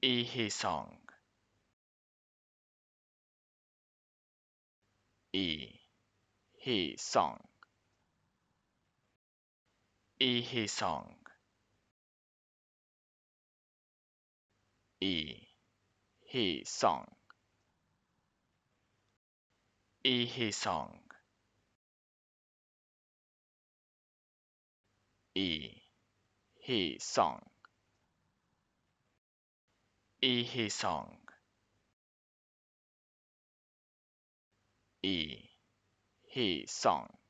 Lee Heeseung, Lee Heeseung, Lee Heeseung, Lee Heeseung, Lee Heeseung, Lee Heeseung, Lee Heeseung, Lee Heeseung.